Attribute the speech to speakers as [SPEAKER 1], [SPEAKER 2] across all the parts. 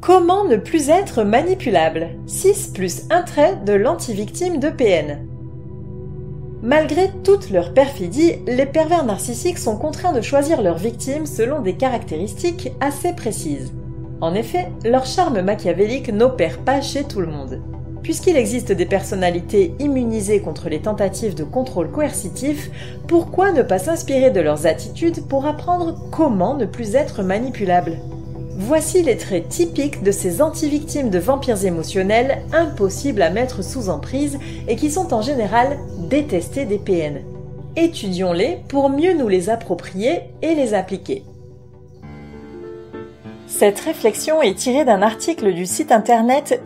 [SPEAKER 1] Comment ne plus être manipulable? 6 plus un trait de l'anti-victime de PN. Malgré toute leur perfidie, les pervers narcissiques sont contraints de choisir leurs victimes selon des caractéristiques assez précises. En effet, leur charme machiavélique n'opère pas chez tout le monde. Puisqu'il existe des personnalités immunisées contre les tentatives de contrôle coercitif, pourquoi ne pas s'inspirer de leurs attitudes pour apprendre comment ne plus être manipulable? Voici les traits typiques de ces anti-victimes de vampires émotionnels impossibles à mettre sous emprise et qui sont en général détestés des PN. Étudions-les pour mieux nous les approprier et les appliquer. Cette réflexion est tirée d'un article du site internet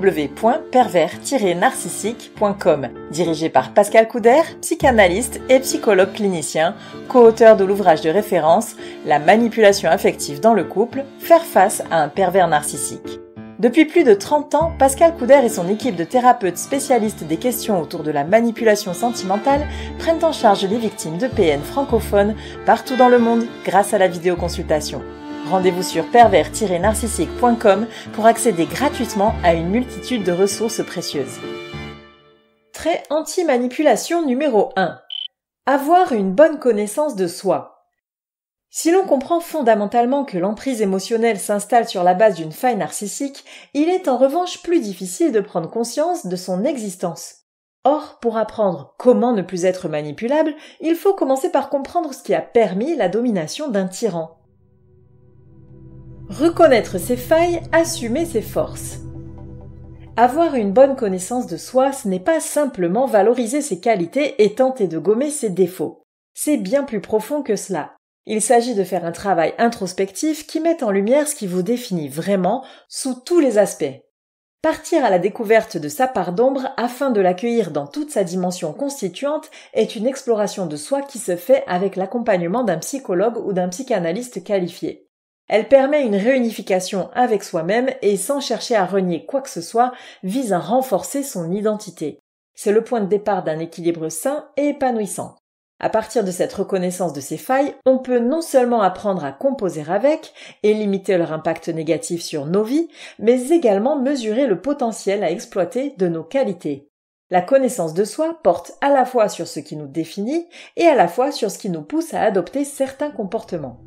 [SPEAKER 1] www.pervers-narcissique.com, dirigé par Pascal Couder, psychanalyste et psychologue clinicien, co-auteur de l'ouvrage de référence « La manipulation affective dans le couple, faire face à un pervers narcissique ». Depuis plus de 30 ans, Pascal Couder et son équipe de thérapeutes spécialistes des questions autour de la manipulation sentimentale prennent en charge les victimes de PN francophones partout dans le monde grâce à la vidéoconsultation. Rendez-vous sur pervers-narcissique.com pour accéder gratuitement à une multitude de ressources précieuses. Trait anti-manipulation numéro 1. Avoir une bonne connaissance de soi. Si l'on comprend fondamentalement que l'emprise émotionnelle s'installe sur la base d'une faille narcissique, il est en revanche plus difficile de prendre conscience de son existence. Or, pour apprendre comment ne plus être manipulable, il faut commencer par comprendre ce qui a permis la domination d'un tyran. Reconnaître ses failles, assumer ses forces. Avoir une bonne connaissance de soi, ce n'est pas simplement valoriser ses qualités et tenter de gommer ses défauts. C'est bien plus profond que cela. Il s'agit de faire un travail introspectif qui met en lumière ce qui vous définit vraiment sous tous les aspects. Partir à la découverte de sa part d'ombre afin de l'accueillir dans toute sa dimension constituante est une exploration de soi qui se fait avec l'accompagnement d'un psychologue ou d'un psychanalyste qualifié. Elle permet une réunification avec soi-même et, sans chercher à renier quoi que ce soit, vise à renforcer son identité. C'est le point de départ d'un équilibre sain et épanouissant. À partir de cette reconnaissance de ses failles, on peut non seulement apprendre à composer avec et limiter leur impact négatif sur nos vies, mais également mesurer le potentiel à exploiter de nos qualités. La connaissance de soi porte à la fois sur ce qui nous définit et à la fois sur ce qui nous pousse à adopter certains comportements.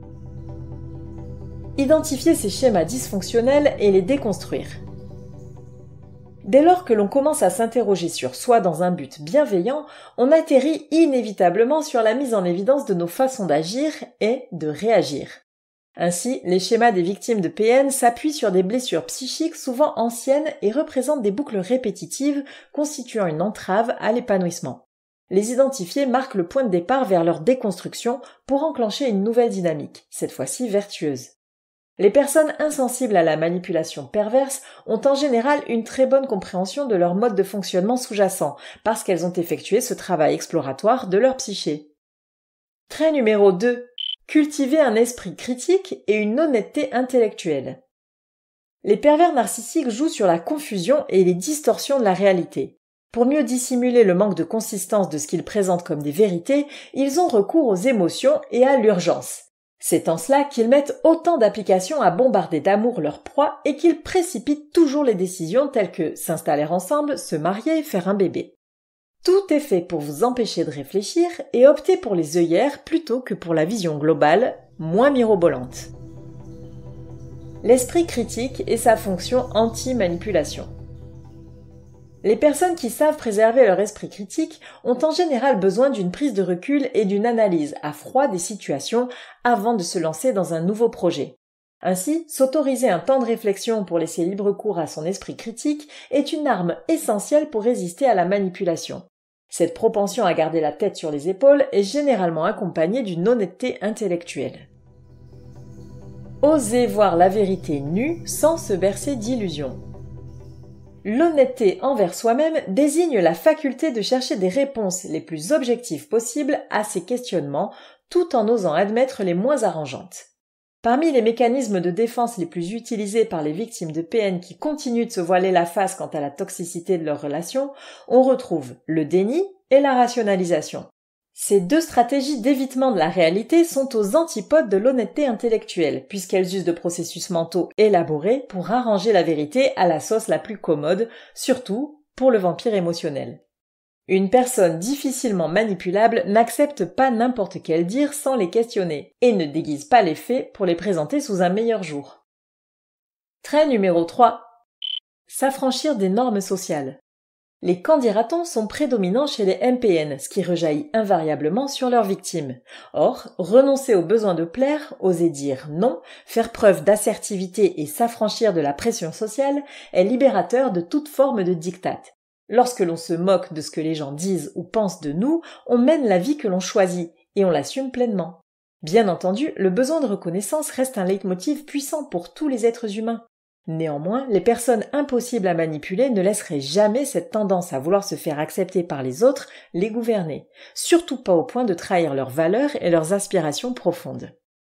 [SPEAKER 1] Identifier ces schémas dysfonctionnels et les déconstruire. Dès lors que l'on commence à s'interroger sur soi dans un but bienveillant, on atterrit inévitablement sur la mise en évidence de nos façons d'agir et de réagir. Ainsi, les schémas des victimes de PN s'appuient sur des blessures psychiques souvent anciennes et représentent des boucles répétitives constituant une entrave à l'épanouissement. Les identifier marque le point de départ vers leur déconstruction pour enclencher une nouvelle dynamique, cette fois-ci vertueuse. Les personnes insensibles à la manipulation perverse ont en général une très bonne compréhension de leur mode de fonctionnement sous-jacent, parce qu'elles ont effectué ce travail exploratoire de leur psyché. Trait numéro 2. Cultiver un esprit critique et une honnêteté intellectuelle. Les pervers narcissiques jouent sur la confusion et les distorsions de la réalité. Pour mieux dissimuler le manque de consistance de ce qu'ils présentent comme des vérités, ils ont recours aux émotions et à l'urgence. C'est en cela qu'ils mettent autant d'applications à bombarder d'amour leur proie et qu'ils précipitent toujours les décisions telles que s'installer ensemble, se marier, faire un bébé. Tout est fait pour vous empêcher de réfléchir et opter pour les œillères plutôt que pour la vision globale, moins mirobolante. L'esprit critique et sa fonction anti-manipulation. Les personnes qui savent préserver leur esprit critique ont en général besoin d'une prise de recul et d'une analyse à froid des situations avant de se lancer dans un nouveau projet. Ainsi, s'autoriser un temps de réflexion pour laisser libre cours à son esprit critique est une arme essentielle pour résister à la manipulation. Cette propension à garder la tête sur les épaules est généralement accompagnée d'une honnêteté intellectuelle. Oser voir la vérité nue sans se bercer d'illusions. L'honnêteté envers soi-même désigne la faculté de chercher des réponses les plus objectives possibles à ses questionnements, tout en osant admettre les moins arrangeantes. Parmi les mécanismes de défense les plus utilisés par les victimes de PN qui continuent de se voiler la face quant à la toxicité de leur relation, on retrouve le déni et la rationalisation. Ces deux stratégies d'évitement de la réalité sont aux antipodes de l'honnêteté intellectuelle, puisqu'elles usent de processus mentaux élaborés pour arranger la vérité à la sauce la plus commode, surtout pour le vampire émotionnel. Une personne difficilement manipulable n'accepte pas n'importe quel dire sans les questionner, et ne déguise pas les faits pour les présenter sous un meilleur jour. Trait numéro 3. S'affranchir des normes sociales. Les qu'en dira-t-on sont prédominants chez les MPN, ce qui rejaillit invariablement sur leurs victimes. Or, renoncer au besoin de plaire, oser dire non, faire preuve d'assertivité et s'affranchir de la pression sociale est libérateur de toute forme de diktat. Lorsque l'on se moque de ce que les gens disent ou pensent de nous, on mène la vie que l'on choisit, et on l'assume pleinement. Bien entendu, le besoin de reconnaissance reste un leitmotiv puissant pour tous les êtres humains. Néanmoins, les personnes impossibles à manipuler ne laisseraient jamais cette tendance à vouloir se faire accepter par les autres les gouverner, surtout pas au point de trahir leurs valeurs et leurs aspirations profondes.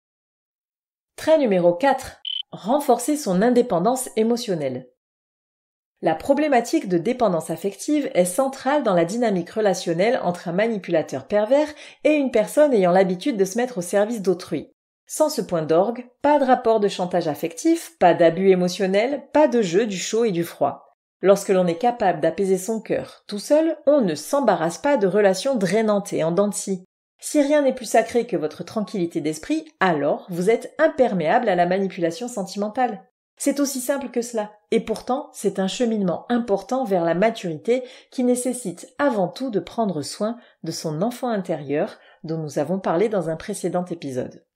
[SPEAKER 1] Trait numéro 4. Renforcer son indépendance émotionnelle. La problématique de dépendance affective est centrale dans la dynamique relationnelle entre un manipulateur pervers et une personne ayant l'habitude de se mettre au service d'autrui. Sans ce point d'orgue, pas de rapport de chantage affectif, pas d'abus émotionnel, pas de jeu du chaud et du froid. Lorsque l'on est capable d'apaiser son cœur tout seul, on ne s'embarrasse pas de relations drainantes et en dents de scie. Si rien n'est plus sacré que votre tranquillité d'esprit, alors vous êtes imperméable à la manipulation sentimentale. C'est aussi simple que cela, et pourtant c'est un cheminement important vers la maturité qui nécessite avant tout de prendre soin de son enfant intérieur dont nous avons parlé dans un précédent épisode.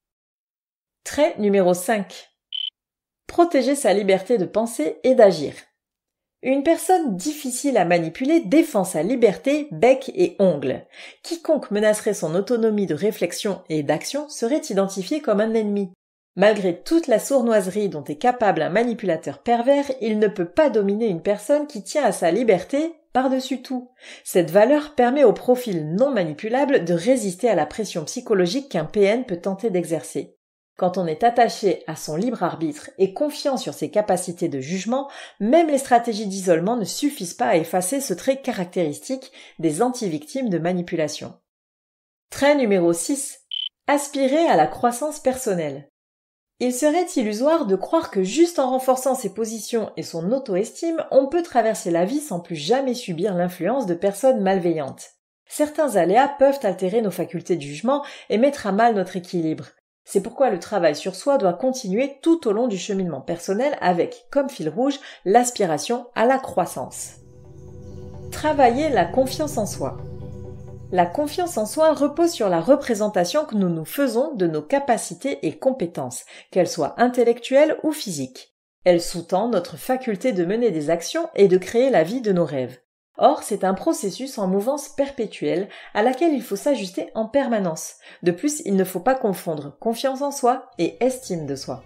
[SPEAKER 1] Trait numéro 5. Protéger sa liberté de penser et d'agir. Une personne difficile à manipuler défend sa liberté bec et ongles. Quiconque menacerait son autonomie de réflexion et d'action serait identifié comme un ennemi. Malgré toute la sournoiserie dont est capable un manipulateur pervers, il ne peut pas dominer une personne qui tient à sa liberté par-dessus tout. Cette valeur permet au profil non manipulable de résister à la pression psychologique qu'un PN peut tenter d'exercer. Quand on est attaché à son libre arbitre et confiant sur ses capacités de jugement, même les stratégies d'isolement ne suffisent pas à effacer ce trait caractéristique des anti-victimes de manipulation. Trait numéro 6. Aspirer à la croissance personnelle. Il serait illusoire de croire que juste en renforçant ses positions et son auto-estime, on peut traverser la vie sans plus jamais subir l'influence de personnes malveillantes. Certains aléas peuvent altérer nos facultés de jugement et mettre à mal notre équilibre. C'est pourquoi le travail sur soi doit continuer tout au long du cheminement personnel avec, comme fil rouge, l'aspiration à la croissance. Travailler la confiance en soi. La confiance en soi repose sur la représentation que nous nous faisons de nos capacités et compétences, qu'elles soient intellectuelles ou physiques. Elle sous-tend notre faculté de mener des actions et de créer la vie de nos rêves. Or, c'est un processus en mouvance perpétuelle à laquelle il faut s'ajuster en permanence. De plus, il ne faut pas confondre confiance en soi et estime de soi.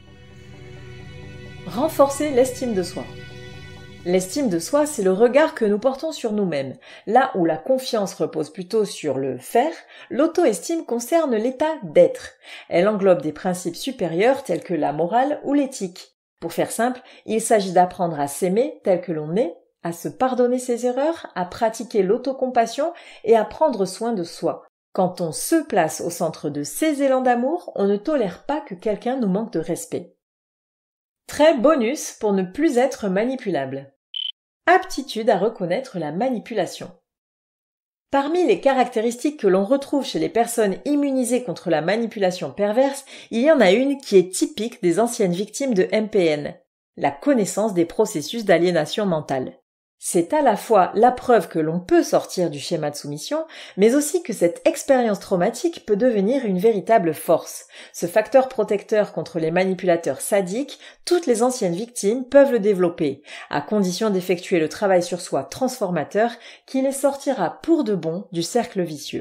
[SPEAKER 1] Renforcer l'estime de soi. L'estime de soi, c'est le regard que nous portons sur nous-mêmes. Là où la confiance repose plutôt sur le faire, l'auto-estime concerne l'état d'être. Elle englobe des principes supérieurs tels que la morale ou l'éthique. Pour faire simple, il s'agit d'apprendre à s'aimer tel que l'on est, à se pardonner ses erreurs, à pratiquer l'autocompassion et à prendre soin de soi. Quand on se place au centre de ces élans d'amour, on ne tolère pas que quelqu'un nous manque de respect. Trait bonus pour ne plus être manipulable. Aptitude à reconnaître la manipulation. Parmi les caractéristiques que l'on retrouve chez les personnes immunisées contre la manipulation perverse, il y en a une qui est typique des anciennes victimes de MPN, la connaissance des processus d'aliénation mentale. C'est à la fois la preuve que l'on peut sortir du schéma de soumission, mais aussi que cette expérience traumatique peut devenir une véritable force. Ce facteur protecteur contre les manipulateurs sadiques, toutes les anciennes victimes peuvent le développer, à condition d'effectuer le travail sur soi transformateur qui les sortira pour de bon du cercle vicieux.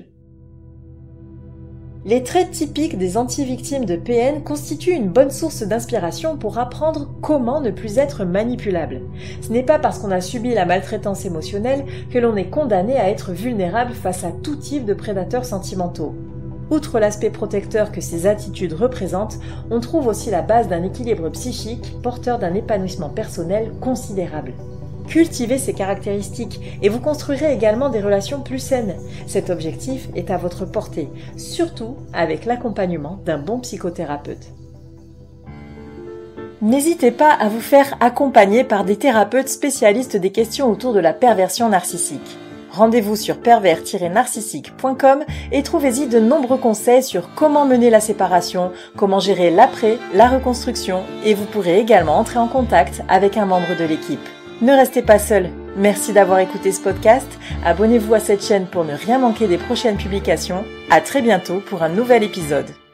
[SPEAKER 1] Les traits typiques des anti-victimes de PN constituent une bonne source d'inspiration pour apprendre comment ne plus être manipulable. Ce n'est pas parce qu'on a subi la maltraitance émotionnelle que l'on est condamné à être vulnérable face à tout type de prédateurs sentimentaux. Outre l'aspect protecteur que ces attitudes représentent, on trouve aussi la base d'un équilibre psychique porteur d'un épanouissement personnel considérable. Cultivez ces caractéristiques et vous construirez également des relations plus saines. Cet objectif est à votre portée, surtout avec l'accompagnement d'un bon psychothérapeute. N'hésitez pas à vous faire accompagner par des thérapeutes spécialistes des questions autour de la perversion narcissique. Rendez-vous sur pervers-narcissique.com et trouvez-y de nombreux conseils sur comment mener la séparation, comment gérer l'après, la reconstruction et vous pourrez également entrer en contact avec un membre de l'équipe. Ne restez pas seul. Merci d'avoir écouté ce podcast. Abonnez-vous à cette chaîne pour ne rien manquer des prochaines publications. À très bientôt pour un nouvel épisode.